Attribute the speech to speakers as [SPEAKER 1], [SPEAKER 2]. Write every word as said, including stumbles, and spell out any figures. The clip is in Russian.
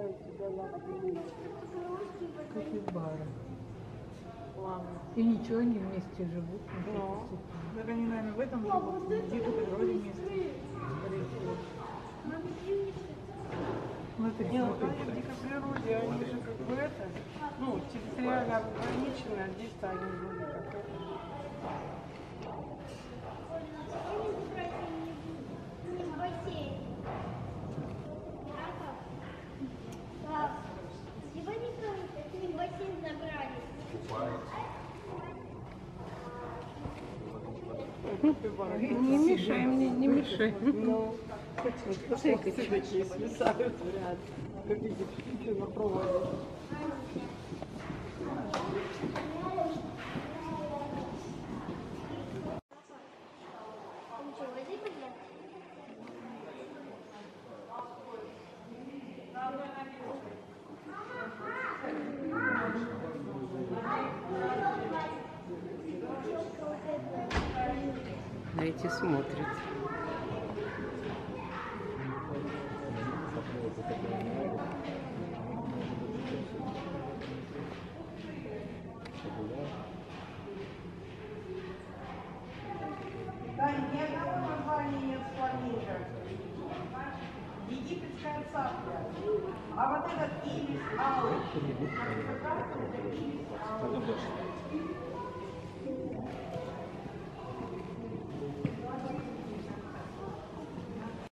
[SPEAKER 1] Капибара. Ладно. И ничего, они вместе живут.
[SPEAKER 2] Ну, так они, наверное, в этом живут, в дикой природе вместе.
[SPEAKER 1] Смотри,
[SPEAKER 2] Не, ну
[SPEAKER 1] смотри.
[SPEAKER 2] они в дикой природе, они же как бы это, ну, территориально ограничены, а здесь-то они вроде как это.
[SPEAKER 1] Не мешай мне, не мешай.
[SPEAKER 2] Ну, посмотри, какие свисают в ряд. Как видите, на проводе.
[SPEAKER 3] На эти смотрят.
[SPEAKER 2] Да, ни одного названия нет фламинго. Египетская цапля. А вот этот ибис алый. Как это ибис алый.